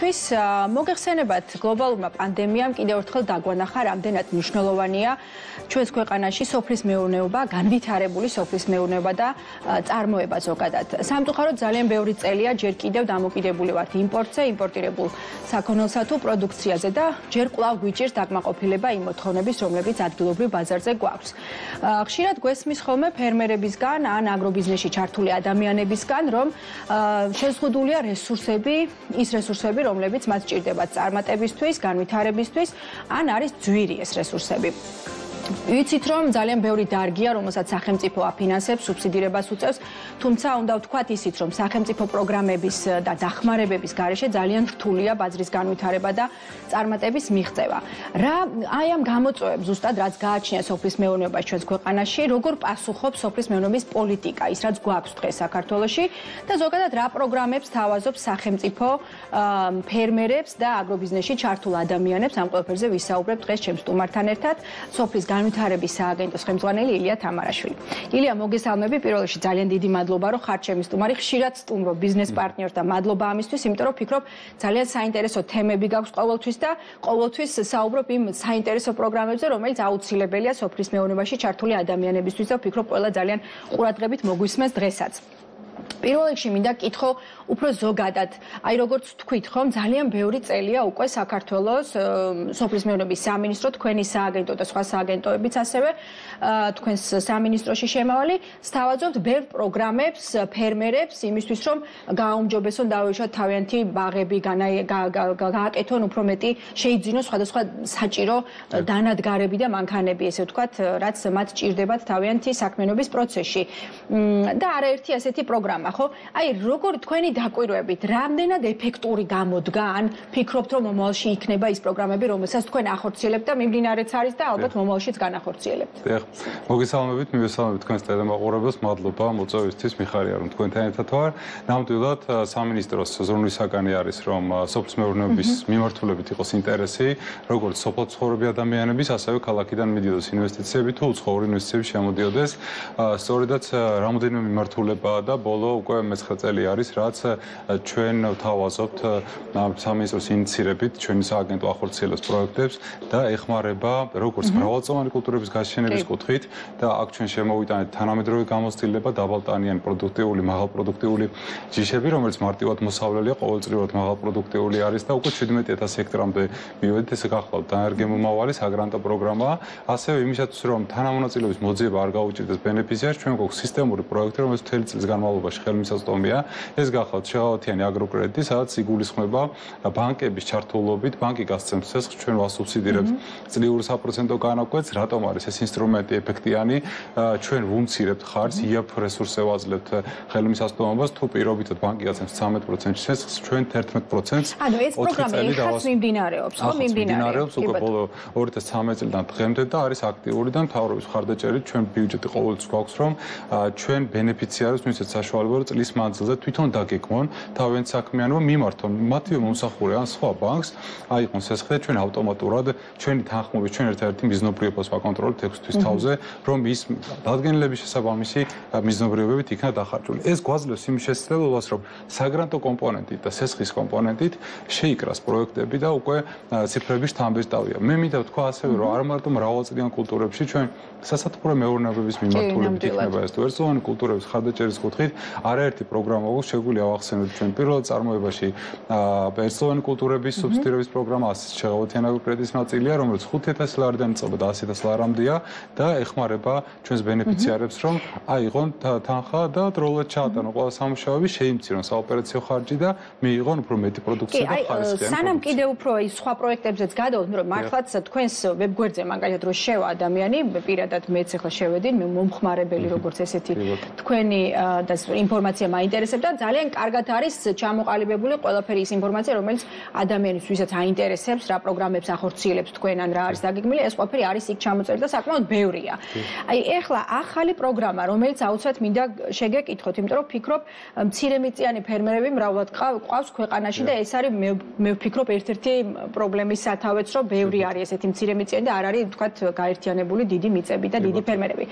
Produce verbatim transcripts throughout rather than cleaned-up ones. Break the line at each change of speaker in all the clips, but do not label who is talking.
ფერმერებისთვის მოგეხსენებათ გლობალურმა პანდემიამ კიდევ ერთხელ დაგვანახა რამდენად მნიშვნელოვანია ჩვენს ქვეყანაში სოფლის მეურნეობა, განვითარებული სოფლის მეურნეობა და წარმოება ზოგადად. Სამწუხაროდ ძალიან ბევრი წელია ჯერ კიდევ დამოკიდებული ვართ იმპორტზე, იმპორტირებულ საქონელსა თუ პროდუქციაზე და ჯერ კვლავ გვიჭირს დაკმაყოფილება იმ მოთხოვნების, რომლებიც ადგილობრივ ბაზარზე გვაქვს. ხშირად გვესმის ხოლმე ფერმერებისგან ან აგრობიზნესში ჩართული ადამიანებისგან, რომ შეზღუდულია რესურსები, ის რესურსები, რომლებიც მათ სჭირდებათ წარმატებისთვის, განვითარებისთვის, ან არის ძვირი ეს რესურსები. Ვიცით, რომ ძალიან ბევრი დარგია, რომელსაც სახელმწიფო აფინანსებს, სუბსიდირებას უწევს, თუმცა უნდა ვთქვათ ისიც, რომ სახელმწიფო პროგრამების და დახმარებების გარეშე ძალიან რთულია ბაზრის განვითარება და წარმატების მიღწევა. რა აი ამ გამოწვევებს ზუსტად რაც გააჩნია სოფლის მეურნეობას ჩვენს ქვეყანაში, როგორ პასუხობს სოფლის მეურნეობის პოლიტიკა, ის რაც გვაქვს დღეს საქართველოში და ზოგადად რა პროგრამებს თავაზობს სახელმწიფო ფერმერებს და აგრობიზნესში ჩართულ ადამიანებს, ამ ყველაფერზე ვისაუბრებ დღეს ჩემს სტუმართან ერთად, სოფლის განვითარების სააგენტოს ხელმძღვანელი ილია თამარაშვილი. ილია, მოგესალმები. პირველ რიგში ძალიან დიდი მადლობა, რომ ხართ ჩემი სტუმარი. ხშირად სტუმრობ ბიზნეს პარტნიორს და მადლობა ამისთვის, იმიტომ რომ ფიქრობ ძალიან საინტერესო თემები გაქვს ყოველთვის და ყოველთვის საუბრობ იმ საინტერესო პროგრამებზე, რომელიც აუცილებელია სოფლის მეურნეობაში ჩართული ადამიანებისთვის და ვფიქრობ ყველა ძალიან ყურადღებით მოგვისმენს დღესაც. პირველ რიგში მინდა კითხო უფრო ზოგადად, აი როგორც თქვით ხომ, ძალიან ბევრი წელია უკვე საქართველოს სოფლის მეურნეობის სამინისტრო, თქვენი სააგენტო და სხვა სააგენტოებიც ასევე თქვენს სამინისტროში შემავალი, სთავაზობთ ბევრ პროგრამებს ფერმერებს იმისთვის, რომ გააუმჯობესონ, დაუშვათ თავიანთი ბაღები, გააკეთონ უფრო მეტი, შეიძინონ სხვადასხვა საჭირო დანადგარები და მანქანები, ესე ვთქვათ, რაც მათ ჭირდებათ თავიანთი საქმიანობის პროცესში. და არაერთი ასეთი პროგრამა, ხო? აი, როგორ თქვენი დაკვირვებით, რამდენად ეფექტური გამოდგა, ან ფიქრობთ, რომ მომავალში იქნება ის პროგრამები, რომელსაც თქვენ ახორციელებთ და მიმდინარეც არის და ალბათ მომავალშიც განახორციელებთ.
დიახ, მოგესალმებით, მივესალმებით თქვენს ტელემოყურებელს, მადლობა მოწვევისთვის, მიხარია რომ თქვენთან ერთად ვარ. ნამდვილად სამინისტროს ზრუნვის საგანი არის, რომ სოფლის მეურნეობის მიმართულებით იყოს ინტერესი, როგორც სოფლად ცხოვრები ადამიანების, ასევე ქალაქიდან მიდიოდეს ინვესტიციები თუ უცხოური ინვესტიციები შემოდიოდეს. სწორედაც რამოდენიმე მიმართულებაა და ბოლო უკვე მეცხრე წელი არის, რაც ჩვენ ვთავაზობთ სამინისტროს ინიციირებით, ჩვენი სააგენტო ახორციელებს პროექტებს და ეხმარება როგორც მრავალწლოვანი კულტურების გაშენების კუთხით და აქ ჩვენ შემოვიტანეთ თანამედროვე გამოცდილება, დაბალტანიანი პროდუქტიული, მაღალპროდუქტიული ჯიშები, რომელიც მარტივად მოსავლელია, ყოველწლიურად მაღალპროდუქტიული არის და უკვე შვიდმეტი ათასი ჰექტარამდე მივედით, ესე გახლავთ დანერგემომავალი საგრანტო პროგრამაა. ასევე იმისათვის, რომ თანამონაწილეობის მოძიება არ გაუჭირდეს ბენეფიციარს, ჩვენ გვაქვს სისტემური პროექტი, რომელიც მთელი წლის განმავლობაში ხელმისაწვდომია. ეს გახლავთ შეღავათიანი აგროკრედიტი, სადაც იგულისხმება ბანკების ჩართულობით, ბანკი გასცემს ცესხს, ჩვენ ვასუბსიდირებთ წლიურ საპროცენტო განაკვეთს, რატომ არის ეს ინსტრუმენტი ეფექტიანი, ჩვენ ვუმცირებთ ხარჯს, იაფ რესურსზე ვაძლევთ ხელმისაწვდომობას, თუ პირობითად ბანკი გასცემს ცხრამეტ პროცენტში ცესხს, ჩვენ თერთმეტ პროცენტს
ანუ ეს პროგრამა ეხაც მიმდინარეობს, ხო,
მიმდინარეობს უკვე ბოლო ორი ათას ცხრამეტი წლიდან დღემდე და არის აქტიური და მთავრობის მხარდაჭერით ჩვენ ბიუჯეტი ყოველთვის გვაქვს, რომ ჩვენ ბენეფიციარებს მისცეთ საშუალება, რომ წლის მანძილზე თვითონ დაგეკმონ თავიანთ საქმიანობა, მიმართონ მათივე მომსახურე ან სხვა ბანკს, აიყონ სესხლი, ჩვენ ავტომატურად ჩვენი თანხმობის, ჩვენ ერთ-ერთი მიზნობრიობას ვაკონტროლებთ ექვსი თვის თავზე, რომ ის დადგენილების შესაბამისი მიზნობრიობებით იქნა დახარჯული. ეს გვაძლევს იმ შესაძლებლობას, რომ საგრანტო კომპონენტით და სესხის კომპონენტით შეიკრას პროექტები და უკვე ციფრები შთამბეჭდავია. მე მინდა ვთქვა ასევე, რომ არ მარტო მრავალწლიან კულტურებში ჩვენ სასათბურე მეურნეობების მიმართულებით იქნება ეს თუ ერთწლოვანი კულტურების ხარდაჭერის კუთხით არაერთი პროგრამა აქვს, შეგვიძლია ავახსენოთ ჩვენ პირველად წარმოებაში ერთწლოვანი კულტურების სუბსიდირების პროგრამა, ასეთ შეღავათიანი აგროკრედიტის ნაწილია, რომელიც ხუთი ათასი ლარიდან იწყება და ასი ათასი ლარამდეა და ეხმარება ჩვენს ბენეფიციარებს, რომ აიღონ თანხა და დროულად ჩაატანონ ყველა სამუშაოები, შეიმცირონ საოპერაციო ხარჯი და მიიღონ უფრო მეტი პროდუქცია და ხარისხიანი.
სანამ კიდევ უფრო ის სხვა პროექტებზეც გადავთ, რომ მართლაც თქვენს ვებგვერდზე მაგალითად რო შევა ადამიანი, პირადად მეც ახლა შევედი, მე მომხმარებელი როგორც ესეთი თქვენი და ინფორმაცია მაინტერესებდა, ძალიან კარგად არის ჩამოყალიბებული ყველაფერი ის ინფორმაცია, რომელიც ადამიანის ვისაც აინტერესებს, რა პროგრამებს ახორციელებს თქვენ ან რა არის დაგეგმილი, ეს ყველაფერი არის იქ ჩამოწერილი და საკმაოდ ბევრია. აი, ეხლა ახალი პროგრამა, რომელიც აუცილებლად მინდა შეგეკითხოთ, იმიტომ რომ ვფიქრობ, მცირემიწიანი ფერმერები მრავლად ყავს ქვეყანაში და ეს არის მე ვფიქრობ ერთ-ერთი პრობლემის სათავეც, რომ ბევრი არის ესეთი მცირემიწიანი და არ არის, ვთქვათ, გაერთიანებული დიდი მიწები და დიდი ფერმერები.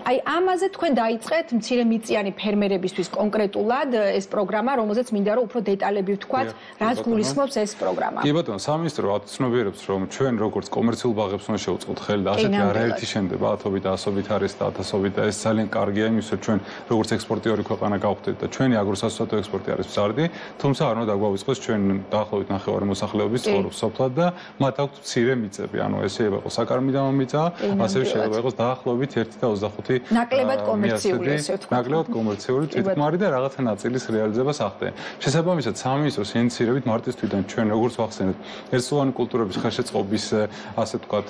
აი ამაზე თქვენ დაიწყეთ მცირე მიწიანი ფერმერებისთვის კონკრეტულად ეს პროგრამა, რომელზეც მინდა რომ უფრო დეტალები ვთქვათ, რაც გულისხმობს ეს პროგრამა.
კი ბატონო, სამინისტრო აცნობიერებს რომ ჩვენ როგორც კომერციულ ბაღებს უნდა შევუწყოთ ხელი და ასეთი არაერთი შენდება ათობით და ასობით არის და ათასობით და ეს ძალიან კარგია იმის რომ ჩვენ როგორც ექსპორტიორი ქვეყანა გავხდეთ და ჩვენი აგროსასწავლო ექსპორტი არის მზარდი, თუმცა არ უნდა დაგვავიწყოს ჩვენ დაახლოებით ნახევარი მოსახლეობის ცხოვრობს სოფლად და მათ აქვთ მცირე მიწები, ანუ ესე იყოს საკარმიდამო მიწა, ასევე შეიძლება იყოს დაახლოებით ერთი და ოცდახუთი
ნაკლებად კომერციული ესე ვთქვათ.
ნაკლებად კომერციული თვითმარი და რაღაცა ნაწილის რეალიზებას ახდენენ. შესაბამისად, სამინისტროს ინიციირებით მარტის თვიდან ჩვენ როგორც ვახსენეთ, ერთსულოვანი კულტურების ხელშეწყობის ასე ვთქვათ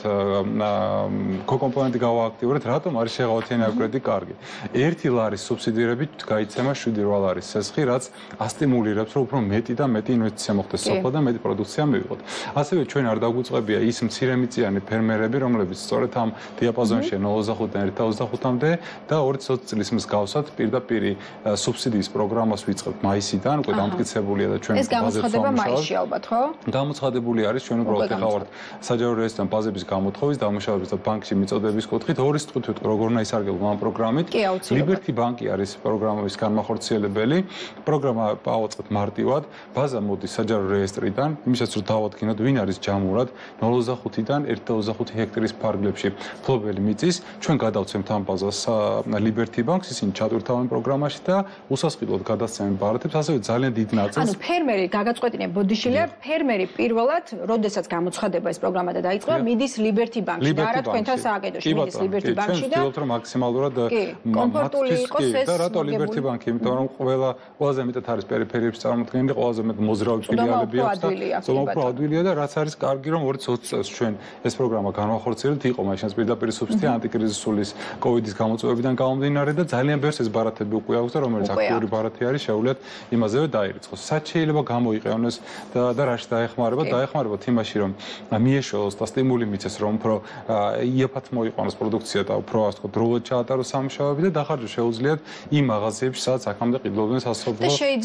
კოკომპონენტი გავააქტიურეთ, რატომ არის შეღავათიანი აკვირდი კარგი. ერთი ლარის სუბსიდირებით გაიცემა შვიდი რვა ლარის სესხი, რაც ასტიმულირებს, რომ უფრო მეტი და მეტი ინვესტიცია მოხდეს სოფლა და მეტი პროდუქცია მივიღოთ. ასევე ჩვენ არ დაგვიწყებია ის მცირემიწიანი ფერმერები, რომლებიც სწორედ ამ დიაპაზონში ნულ ოცდახუთიდან ერთ და ოცდახუთამდე და ორი წლის წლის მსგავსად პირდაპირ სუბსიდიის პროგრამას ვიწყებთ მაისიდან, უკვე დამტკიცებულია და ჩვენ
ეს გამოცხადება მაისში ალბათ, ხო?
გამოცხადებული არის ჩვენ უბრალოდ ახლა ვართ საჯარო რეესტრთან ბაზების გამოთხოვის, დამუშავების და ბანკში მიწოდების კუთხით, ორი სტუდიოთ როგორ უნდა ისარგებლო ამ პროგრამით. ლიბერტი ბანკი არის პროგრამის განმახორციელებელი. პროგრამა ავაწყეთ მარტივად, ბაზა მოდის საჯარო რეესტრიდან, იმისაც რომ დავადგინოთ, ვინ არის ჯამურად ნულ ოცდახუთიდან ერთ და ოცდახუთი ჰექტარის ფარგლებში ფლობელი მიწის, ჩვენ გადავცემთ ამ ბაზას ლიბერტი ბანკს, ისინი ჩატვირთავენ პროგრამაში და უსასყიდლოდ გადასცემენ ბარათებს, ასევე ძალიან დიდ ნაწილს.
ანუ ფერმერი გაგაწყვეტინე ბოდიშილია, ფერმერი პირველად, როდესაც გამოცხადება ეს პროგრამა და დაიწყება, მიდის ლიბერტი ბანკში და არა თქვენთან სააგენტოში, მიდის ლიბერტი ბანკში და
ჩვენ ვცდილობთ რომ მაქსიმალურად
კომფორტული იყოს ეს.
და რატო ლიბერტი ბანკი? იმიტომ რომ ყველა ყველაზე მეტად არის პერიფერიებში წარმოქმნილი, ყველაზე მეტად მოზრდილი ფილიალები აქვს და ზომა უფრო ადვილია და რაც არის კარგი რომ ორი წლის წელს ჩვენ ეს პროგრამა განვახორციელებთ, იყო მაშინ პირდაპირ სუბსიდია ანტიკრიზისულის კოვიდის გამოწვევებიდან გამომდინარე და ძალიან ბევრს ეს ბარათები უკვე აქვს და რომელიც აქტიური ბარათი არის, შეუძლიათ იმაზევე დაირიცხოს. სად შეიძლება გამოიყენოს და და რაში დაეხმარება? დაეხმარებათ იმაში, რომ მიეშველოს და სტიმული მიცეს, რომ უფრო იაფად მოიყვანოს პროდუქცია და უფრო ასე ვთქვათ, დროულად ჩაატაროს სამუშაოები და დახარჯოს შეუძლიათ იმ მაღაზიებში, სადაც აქამდე ყიდულობდნენ სასოფლო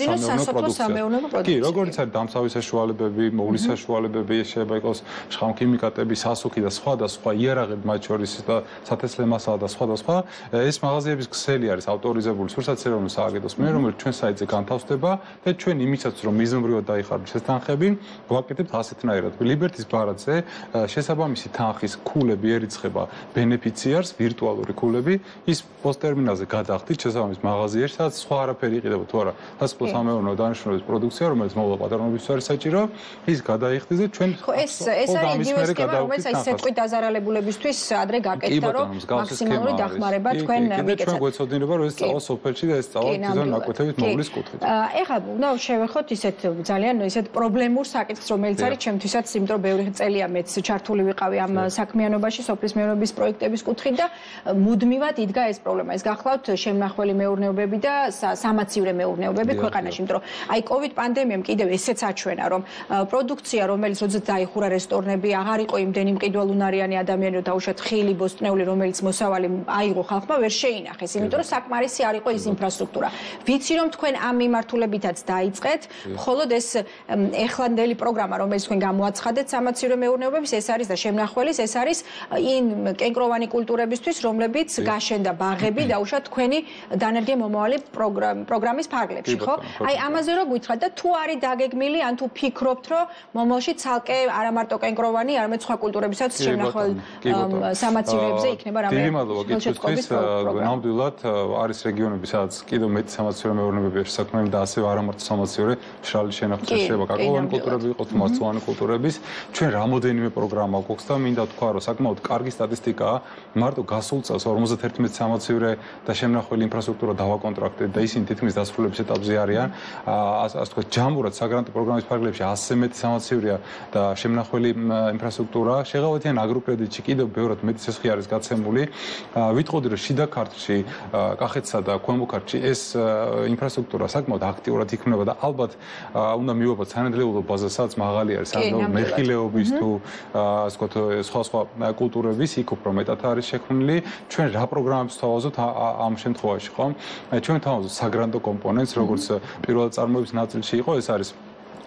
სამეურნეო პროდუქცია.
კი, როგორც არის დამცავი საშუალებები, მოვლის საშუალებები, შეიძლება იყოს შხამქიმიკატები, სასუქი და სხვა და სხვა იარაღები, მათ შორის და სათესლე მასალა და სხვა და სხვა. ეს მაღაზიების ქსელი არის ავტორიზებული სურსათეროვნულ სააგენტოს მიერ, რომელიც ჩვენ საიტზე განთავსდება და ჩვენ იმისაც რომ მიზნობრივად დაიხარჯოს ეს თანხები, ვაკეთებთ ასეთნაირად. ლიბერტის ბარათზე შესაბამისი თანხის ქულები ერიცხება ბენეფიციარს, ვირტუალური ქულები, ის პოსტერმინალზე გადახდით შესაბამის მაღაზიაში, სადაც სხვა არაფერი იყიდება თუ არა, სასოფლო სამეურნეო დანიშნულების პროდუქცია, რომელიც მოვლა პატრონობის არის საჭირო, ის გადაიხდით და ჩვენ
ხო ეს ეს არის იდეური სქემა, რომელიც აი სეტყვით დაზარალებულებისთვის ადრე გაკეთდა, რომ მაქსიმალური დახმარება თქვენ მიგეცეთ.
ჩვენ გვეცოდინება რომ ეს წავა სოფელში და ეს წავა თვითონ მაკვეთებით მოვლის კუთხით.
ეხლა უნდა შევეხოთ ისეთ ძალიან ისეთ პრობლემურ საკითხს, რომელიც არის ჩემთვისაც, იმიტომ რომ ბევრი წელია მეც ჩართული ვიყავი ამ საქმიანობაში, სოფლის მეურნეობის პროექტების კუთხით და მუდმივად იდგა ეს პრობლემა. ეს გახლავთ შემნახველი მეურნეობები და სამაცივრე მეურნეობები ქვეყანაში, იმიტომ რომ აი კოვიდ პანდემიამ კიდევ ესეც აჩვენა, რომ პროდუქცია, რომელიც როდესაც დაიხურა რესტორნები, აღარ იყო იმდენი მყიდველუნარიანი ადამიანი, რომ დაუშვათ ხილი, ბოსტნეული, რომელიც მოსავალი აიღო ხალხმა, ვერ შეინახეს, იმიტომ რომ საკმარისი არ იყო ის ინფრასტრუქტურა. ვიცი რომ თქვენ ამ მიმართულებითაც დაიწყეთ, მხოლოდ ეს ეხლანდელი პროგრამა, რომელიც თქვენ გამოაცხადეთ სამაცივრო მეურნეობების, ეს არის და შემნახველის, ეს არის იმ კენკროვანი კულტურებისთვის, რომლებიც გაშენდა ბაღები, დაუშვათ თქვენი დანერგე მომავალი პროგრამის ფარგლებში, ხო? აი ამაზე რო გითხრათ და თუ არის დაგეგმილი, ან თუ ფიქრობთ, რომ მომავალში ცალკე არა მარტო კენკროვანი, არამედ სხვა კულტურებისაც შემნახვალ სამაცივრებზე იქნება რამე
ხელშეწყობის პროგრამა. ნამდვილად არის რეგიონები, სადაც კიდევ მეტი სამაცივრო მეურნეობებია შესაქმნელი და ასევე არა მარტო სამაცივრო, მშრალი შენახვის შეიძლება კაკოვანი კულტურები იყოს, მარცვლოვანი კულტურების. ჩვენ რამოდენიმე პროგრამა გვაქვს და მინდა თქვა, რომ საკმაოდ კარგი სტატისტიკაა. მარტო გასულ წელს ორმოცდაერთმეტი სამაცივრო და შემნახველი ინფრასტრუქტურა დავაკონტრაქტეთ და ისინი თითქმის დასრულების ეტაპზე არიან. ასე ვთქვათ, ჯამურად საგრანტო პროგრამის ფარგლებში ასზე მეტი სამაცივრია და შემნახველი ინფრასტრუქტურა. შეღავათიან აგროკრედიტში კიდევ ბევრად მეტი სესხი არის გაცემული. ვიტყოდი, რომ შიდა ქართლში, კახეთსა და ქვემო ქართლში ეს ინფრასტრუქტურა საკმაოდ აქტიურად იქმნება და ალბათ უნდა მივაბოთ სანადიებლო ბაზასაც მაღალი არის სანადიებლო მეხილეობის თუ ასე ვთქვათ სხვა სხვა კულტურების იქ უფრო მეტად არის შექმნილი. ჩვენ რა პროგრამებს თავაზობთ ამ შემთხვევაში, ხო? ჩვენ თავაზობთ საგრანტო კომპონენტს, როგორც პირველად წარმოების ნაწილში იყო, ეს არის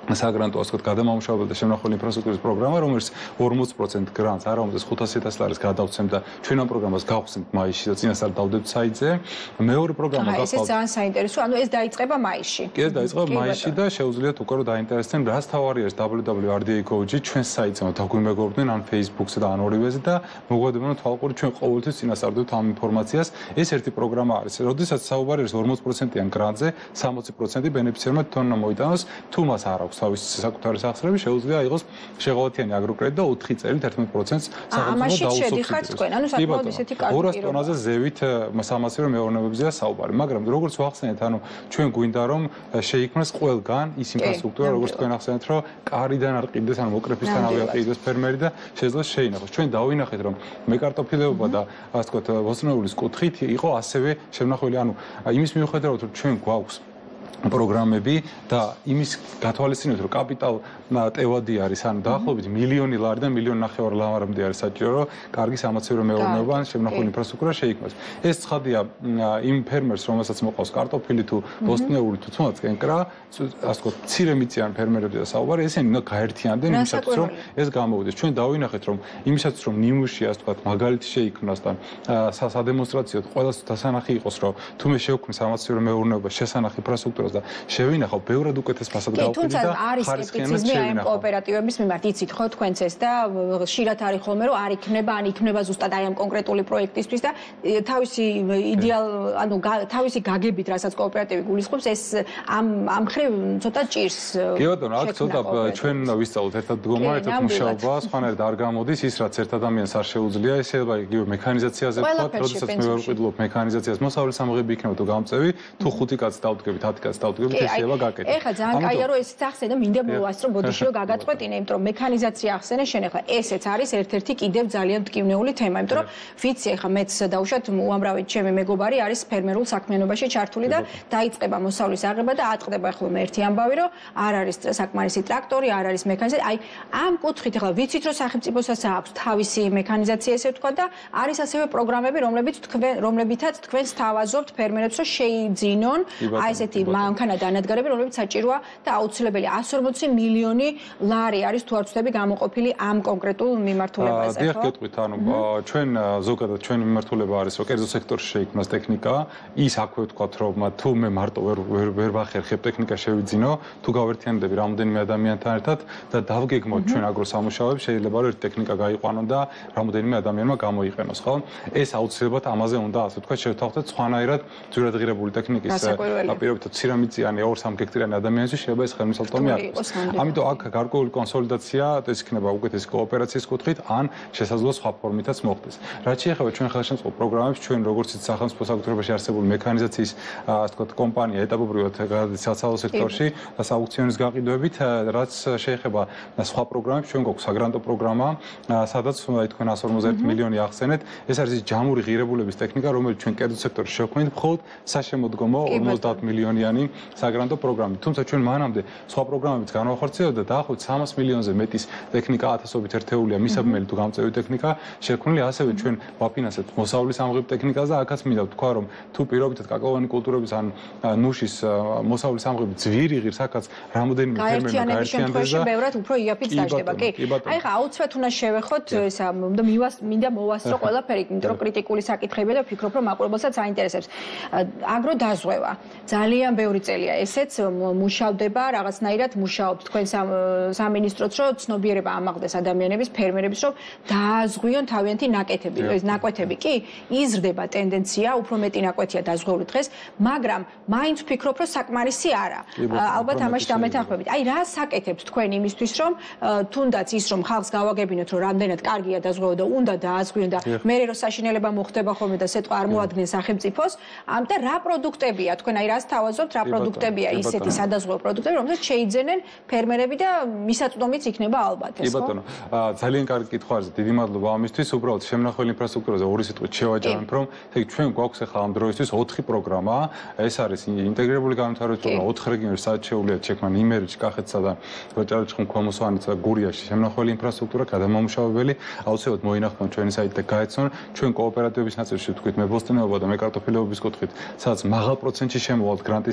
საგრანტო ასე ვთქვათ, გადამამუშავებელი და შემნახველი ინფრასტრუქტურის პროგრამა, რომელიც ორმოცი პროცენტ გრანტს არ ამოწევს ხუთასი ათას ლარის გადავცემთ და ჩვენ ამ პროგრამას გავხსნით მაისში და წინასწარ დავდებთ საიტზე. მეორე პროგრამა
გახსოვთ. ეს ძალიან საინტერესო, ანუ ეს დაიწყება მაისში.
კი, ეს დაიწყება მაისში და შეუძლიათ უკვე რომ დაინტერესდნენ, რას თავარი არის double-u double-u double-u r d a dot g ჩვენ საიტზე დაგვიმეგობრდნენ ან Facebook-ზე და ან ორივეზე და მოგვადგებოდნენ თვალყური ჩვენ ყოველთვის წინასწარდებთ ამ ინფორმაციას. ეს ერთი პროგრამა არის. როდესაც საუბარი არის ორმოცი პროცენტიან გრანტზე, სამოცი პროცენტი ბენეფიციარმა თვითონ მოიტანოს, თუ მას არ აქვს თავისი საკუთარი სახსრები, შეუძლია იყოს შეღავათიანი აგროკრედიტ და ოთხი წელი თერთმეტ პროცენტს
სახელმწიფო დაუსუბსიდიროს. თქვენ, ანუ საკმაოდ ისეთი კარგი
ორას ტონაზე ზევით სამასირო მეურნეობებზეა საუბარი, მაგრამ როგორც ვახსენეთ, ანუ ჩვენ გვინდა რომ შეიქმნას ყველგან ის ინფრასტრუქტურა, როგორც თქვენ ახსენეთ, რომ კარიდან არ ყიდეს, ანუ მოკრეფისთანავე არ ყიდეს ფერმერი და შეძლოს შეინახოს. ჩვენ დავინახეთ, რომ მეკარტოფილეობა და ასე ვთქვათ, ბოსტნეულის კუთხით იყო ასევე შემნახველი, ანუ იმის მიუხედავად, რომ ჩვენ გვაქვს პროგრამები და იმის გათვალისწინებით, რომ კაპიტალ ტევადი არის, ანუ დაახლოებით მილიონი ლარი და მილიონი ნახევარი ლარამდე არის საჭირო, რომ კარგი სამაცივრო მეურნეობა ან შემნახველი ინფრასტრუქტურა შეიქმნას. ეს ცხადია იმ ფერმერს, რომელსაც მოყავს კარტოფილი თუ ბოსტნეული თუ თუნდაც კენკრა, ასე ვთქვათ, მცირე მიწიან ფერმერებზე საუბარი, ესენი უნდა გაერთიანდნენ იმისათვის, რომ ეს გამოვიდეს. ჩვენ დავინახეთ, რომ იმისათვის, რომ ნიმუში, ასე ვთქვათ, მაგალითი შეიქმნას და სადემონსტრაციოდ ყველას დასანახი იყოს, რომ თუ მე შევქმნი სამაცივრო მეურნეობა შესანახი ინფრასტრუქტურას და შევინახავ ბევრად უკეთეს ფასად გავყიდი და ხარისხიანად
შევინახავ. კოოპერატივების მიმართ იცით ხო თქვენც ეს და ხშირად არის ხოლმე რომ არ იქნება, ან იქნება ზუსტად აი ამ კონკრეტული პროექტისთვის და თავისი იდეალ, ანუ თავისი გაგებით, რასაც კოოპერატივი გულისხმობს, ეს ამ ამ მხრივ ცოტა ჭირს.
კი ბატონო, აქ ცოტა ჩვენ ვისწავლოთ ერთად დგომა, ერთად მუშაობა, სხვანაირად არ გამოდის ის, რაც ერთ ადამიანს არ შეუძლია, ესეება იგივე მექანიზაციაზე ვთქვათ, როდესაც მე ვერ ვყიდულობ მექანიზაციას, მოსავლის სამღები იქნება თუ გამწევი, თუ ხუთი კაცი დავდგებით, ათი კაცი დავდგებით, ესეება გაკეთე.
ეხლა ძალიან კაია რომ ეს სახსე და მინდა მოვასწრო ბოდიშიო გაგაწყვეტინე, იმიტომ რომ მექანიზაცია ახსენე შენ ახლა ესეც არის ერთ-ერთი კიდევ ძალიან მტკივნეული თემა, იმიტომ რომ ვიცი ახლა მეც დავუშვათ უამრავი ჩემი მეგობარი არის ფერმერულ საქმიანობაში ჩართული და დაიწყება მოსავლის აღება და ატყდება ახლა მე ერთი ამბავი რომ არ არის საკმარისი ტრაქტორი, არ არის მექანიზაცია. აი ამ კუთხით ახლა ვიცით რომ სახელმწიფოსაც აქვს თავისი მექანიზაცია ესე ვთქვა და არის ასევე პროგრამები, რომლებიც თქვენ რომლებითაც თქვენ სთავაზობთ ფერმერებს რომ შეიძინონ აი ესეთი მანქანა დანადგარები, რომლებიც საჭიროა და აუცილებელი εκατს ორმოცი მილიონი ლარი არის თუ არ ვცდები გამოყოფილი ამ კონკრეტულ მიმართულებაზე, ხო?
დიახ, გეტყვით, ანუ ჩვენ ზოგადად ჩვენი მიმართულება არის, რომ კერძო სექტორში შეიქმნას ტექნიკა, ის აქვე ვთქვათ, რომ თუ მე მარტო ვერ ვერ ვახერხებ ტექნიკა შევიძინო, თუ გავერთიანდები რამოდენიმე ადამიანთან ერთად და დავგეგმოთ ჩვენ აგროსამუშავეებს, შეიძლება რომ ერთი ტექნიკა გაიყვანონ და რამოდენიმე ადამიანმა გამოიყენოს, ხო? ეს აუცილებლად ამაზე უნდა, ასე ვთქვათ, შევთავაზოთ სხვანაირად ძვირადღირებული ტექნიკის პირობითად ცირამიწიანი ორ სამ გექტარიანი ადამიანისთვის შეიძლება ეს ხელმისაწვდომი არ იყოს. ამიტომ აქ გარკვეული კონსოლიდაცია ეს იქნება უკეთესი კოოპერაციის კუთხით, ან შესაძლოა სხვა ფორმითაც მოხდეს. რაც შეეხება ჩვენ ხელშემწყობ პროგრამებს, ჩვენ როგორც სახელმწიფო საკუთრებაში არსებული მექანიზაციის, ასე ვთქვათ, კომპანია ეტაპობრივად გადადის საცალო სექტორში და სააუქციონის გაყიდვებით, რაც შეეხება სხვა პროგრამებს, ჩვენ გვაქვს საგრანტო პროგრამა, სადაც უნდა თქვენ εκατს ორმოცდაერთი მილიონი ახსენეთ. ეს არის ჯამური ღირებულების ტექნიკა, რომელიც ჩვენ კერძო სექტორში შევქმნით, მხოლოდ საშემოდგომო ორმოცდაათ მილიონიანი საგრანტო პროგრამით. თუმცა ჩვენ მანამდე სხვა პროგრამებიც განვახორციელებდა და დაახლოებით სამას მილიონზე მეტის ტექნიკა ათასობით ერთეულია მისაბმელი თუ გამწევი ტექნიკა შექმნილი, ასევე ჩვენ ვაფინანსებთ მოსავლის ამღებ ტექნიკას და აქაც მინდა ვთქვა, რომ თუ პირობითად კაკალოვანი კულტურების ან ნუშის მოსავლის ამღები ძვირი ღირს, აქაც რამოდენიმე ფერმერმა
გაერთიანდეს და ბევრად უფრო იაფით დაждდება, კი? აი ხა აუცილებლად უნდა შევეხოთ ესა, უნდა მინდა მოვასწრო ყველაფერი, იმიტომ რომ კრიტიკული საკითხებია და ვფიქრობ, რომ მაყურებელსაც აინტერესებს. აგრო დაზღვევა. ძალიან ბევრი წელია ესეც მუშავდება, რაღაცნაირად მუშაობთ თქვენ სამინისტროც, რომ ცნობიერება ამაღლდეს ადამიანების, ფერმერების, რომ დააზღვიონ თავიანთი ნაკეთები. ეს ნაკვეთები კი იზრდება ტენდენცია, უფრო მეტი ნაკვეთია დაზღვეული დღეს, მაგრამ მაინც ვფიქრობ, რომ საკმარისი არა. ალბათ ამაში დამეთანხმებით. აი რა საკეთებთ თქვენ იმისთვის, რომ თუნდაც ის რომ ხალხს გავაგებინოთ, რომ რამდენად კარგია დაზღვევა და უნდა დააზღვიონ და მე რო საშინელება მოხდება ხოლმე და სიტყვა არ მოადგნენ სახელმწიფოს, ამ და რა პროდუქტებია თქვენ აი რას თავაზობთ, რა პროდუქტებია ისეთი სადაზღვევო პროდუქტები, რომელსაც შეიძენენ ფერმერები და მისაწვდომიც იქნება ალბათ ეს,
ხო? კი ბატონო, ძალიან კარგი კითხვა არის, დიდი მადლობა ამისთვის. უბრალოდ შემნახველი ინფრასტრუქტურაზე ორი სიტყვით შევაჯამებ, რომ ჩვენ გვაქვს ახლა ამ დროისთვის ოთხი პროგრამა. ეს არის ინტეგრირებული განვითარების პროგრამა, ოთხ რეგიონში სადაც შეუძლიათ შექმნა იმერეთში, კახეთსა და ვაჭარაჭყი, ქვემო-სვანეთსა და გურიაში შემნახველი ინფრასტრუქტურა, გადამამუშავებელი, აუცილებლად მოინახონ ჩვენი საიტი და გაეცნონ. ჩვენ კოოპერატივების ნაწილში ვთქვით, მე ბოსტნეობა და მე კარტოფილეობის კუთხით, სადაც მაღალ პროცენტში შემოვალთ გრანტის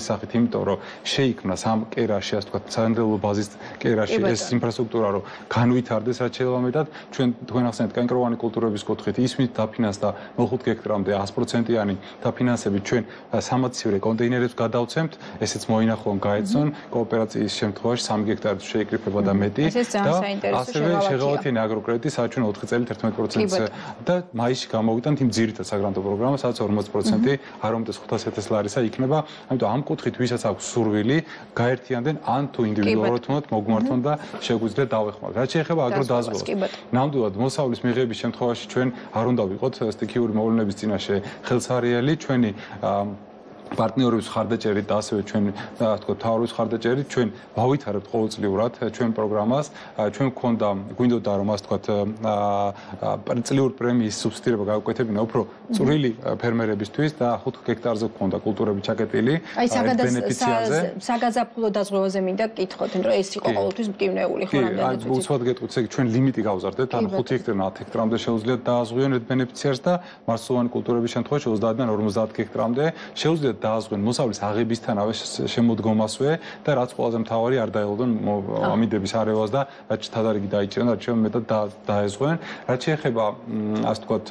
სახით, იმიტომ რომ შეიქმნა სამ კერაში, ასე ვთქვათ, სანადელო ბაზის კერაში ეს ინფრასტრუქტურა, რომ განვითარდეს რაც შეიძლება მეტად, ჩვენ თქვენ ახსენეთ კენკროვანი კულტურების კუთხით ისმით დაფინანსდა ნულ ხუთ გექტრამდე sto პროცენტიანი დაფინანსებით ჩვენ სამაცივრე კონტეინერებს გადავცემთ, ესეც მოინახონ გაეცნონ კოოპერაციის შემთხვევაში სამი გექტარით შეიკრიფება და მეტი და ასევე შეღავათიანი აგროკრედიტი საჩვენო ოთხი წელით ერთმეტ პროცენტს და მაისში გამოვიტანთ იმ ძირითად საგრანტო პროგრამას, სადაც ორმოცი პროცენტი არ უმეტეს ხუთას ათას ლარისა იქნება. ამიტომ ამ კუთხით ვისაც აქვს სურვილი, გაერთიანდნენ ან თუ ინდივიდუალურად თუნდაც მოგმართონ და შეგვიძლია დავეხმაროთ. რაც შეეხება აგროდაზღვევას, ნამდვილად მოსავლის მიღების შემთხვევაში ჩვენ არ უნდა ვიყოთ სტიქიური მოვლენების წინაშე ხელსარიელი, ჩვენი პარტნიორების ხარდაჭერით და ასევე ჩვენ თქო თავრობის ხარდაჭერით ჩვენ ვავითარებთ ყოველწლიურად ჩვენ პროგრამას, ჩვენ გქონდა გვინდოდა რომ ასე თქვათ წლიური პრემიის სუბსიდირება გავკვეთებინა უფრო წვრილი ფერმერებისთვის და ხუთ გექტარზე გქონდა კულტურები ჩაკეტილი
ბენეფიციარზე. საგაზაფხულო დაზღვევაზე მინდა გკითხოთ, რომ ეს იყო ყოველთვის მტკივნეული ხო რამდენიც
ვიცი. უცბად გეტყვით, ესე იგი ჩვენ ლიმიტი გავზარდეთ, ანუ ხუთი ჰექტარიდან ათი ჰექტრამდე შეუძლიათ დააზღვიონ ერთ ბენეფიციარს და მარცვლოვანი კულტურების შემთხვევაში ოცდაათიდან ორმოცდაათ ჰექტრამდე შეუძლიათ დააზღვიონ მოსავლის აღებისთანავე შემოდგომასვე და რაც ყველაზე მთავარი არ დაელოდონ ამიდების არევას და რაც თადარიგი დაიჭირონ, რაც შეიძლება მეტად დაეზღვენ. რაც შეეხება ასე ვთქვათ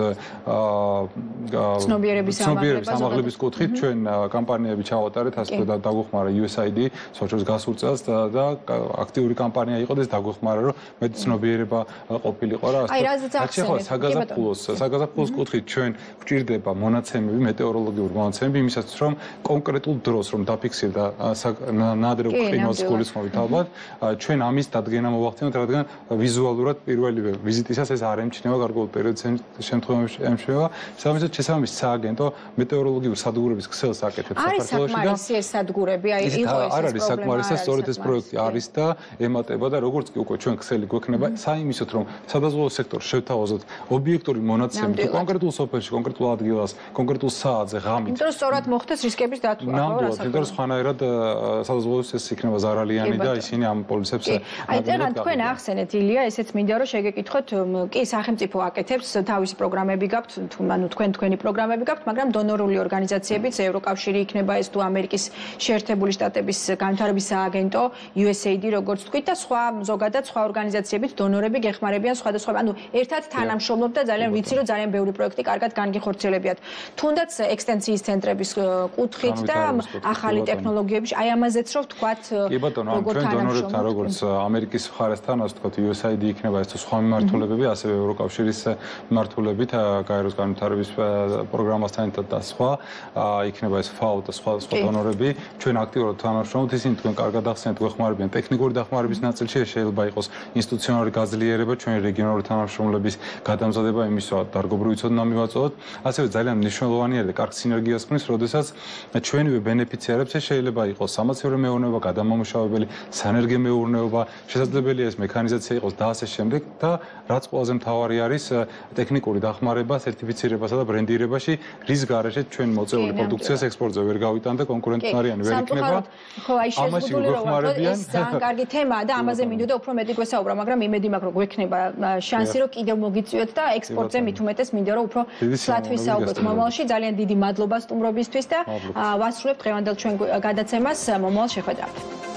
ცნობიერების
ამაღლების კუთხით ჩვენ კამპანიები ჩავატარეთ, ასე ვთქვათ დაგვეხმარა იუ ეს აი დი სოჭოს გასულ წელს და აქტიური კამპანია იყო და ეს დაგვეხმარა რომ მეტი ცნობიერება ყოფილიყო რა.
რაც
შეეხება საგაზაფხულოს საგაზაფხულოს კუთხით ჩვენ გვჭირდება მონაცემები, მეტეოროლოგიური მონაცემები იმისათვის რომ კონკრეტულ დროს რომ დაფიქსირდა ნადირობ ყინვას გულისხმობით ალბათ ჩვენ ამის დადგენა მოვახდინოთ, რადგან ვიზუალურად პირველივე ვიზიტისას ეს არ ემჩნევა გარკვეულ პერიოდს შემთხვევაში ემჩნევა. სამისად შესაბამის სააგენტო მეტეოროლოგიური სადგურების ქსელს აკეთებს
საქართველოში და არის ეს სადგურები, აი იყო ეს
არ არის საკმარისი, სწორედ ეს პროექტი არის და ემატება და როგორც კი უკვე ჩვენ ქსელი გვექნება, საიმისოთ რომ სადაზღვევო სექტორს შევთავაზოთ ობიექტური მონაცემი კონკრეტულ სოფელში, კონკრეტულ ადგილას, კონკრეტულ საათზე, ღამით.
იმიტომ რომ სწორად მოხდეს რისკების დათვლა,
ხო, ნამდვილად, იმიტომ რომ სხვანაირად სადაზღვევოს ეს იქნება ზარალიანი და ისინი ამ პოლიცებს
აი წერან თქვენ ახსენეთ ილია, ესეც მინდა რომ შეგეკითხოთ, კი სახელმწიფო აკეთებს თავისი პროგრამები გაქვთ, თუ ანუ თქვენ თქვენი პროგრამები გაქვთ, მაგრამ დონორული ორგანიზაციებიც, ევროკავშირი იქნება ეს თუ ამერიკის შეერთებული შტატების განვითარების სააგენტო, იუ ეს ეი დი როგორც თქვით და სხვა ზოგადად სხვა ორგანიზაციებიც დონორები გეხმარებიან სხვადასხვა, ანუ ერთად თანამშრომლობ და ძალიან ვიცი რომ ძალიან ბევრი პროექტი კარგად განგიხორციელებიათ. თუნდაც ექსტენსიის ცენტრების კუთხით და ახალი ტექნოლოგიების, აი ამაზეც რომ ვთქვათ,
კი ბატონო, ჩვენ დონორებთან როგორც ამერიკის მხარესთან, ასე ვთქვათ, იუ ეს აი დი იქნება ეს თუ სხვა მიმართულებები, ასევე ევროკავშირის მიმართულებით, გაეროს განვითარების პროგრამასთან ერთად და სხვა, იქნება ეს ფაო და სხვა სხვა დონორები, ჩვენ აქტიურად თანამშრომლობთ, ისინი თქვენ კარგად ახსენეთ, გვეხმარებიან ტექნიკური დახმარების ნაწილში, შეიძლება იყოს ინსტიტუციონალური გაძლიერება, ჩვენი რეგიონალური თანამშრომლების გადამზადება იმის, რომ დარგობრივი ცოდნა მივაწოდოთ, ასევე ძალიან მნიშვნელოვანია და კარგ სინერგიას ქმნის, როდესაც ჩვენივე ბენეფიციარებს შეიძლება იყოს სამაცივრო მეურნეობა, გადამამუშავებელი, სანერგე მეურნეობა, შესაძლებელია ეს მექანიზაცია იყოს და ასე შემდეგ და რაც ყველაზე მთავარი არის ტექნიკური დახმარება, სერტიფიცირებასა და ბრენდირებაში, რის გარეშეც ჩვენ მოწეული პროდუქციას ექსპორტზე ვერ გავიტანთ და კონკურენტნარიანი ვერ იქნება.
ხო, აი შეზღუდული რომ ეს ძალიან კარგი თემაა და ამაზე მინდოდა უფრო მეტი გვესაუბრა, მაგრამ იმედი მაქვს რომ გვექნება შანსი რომ კიდევ მოგიწვიოთ და ექსპორტზე მით უმეტეს მინდა რომ უფრო ფლათ ვისაუბროთ მომავალში. ძალიან დიდი მადლობა სტუმრობისთვის და ვასრულებთ დღევანდელ ჩვენ გადაცემას მომავალ შეხვედრამდე.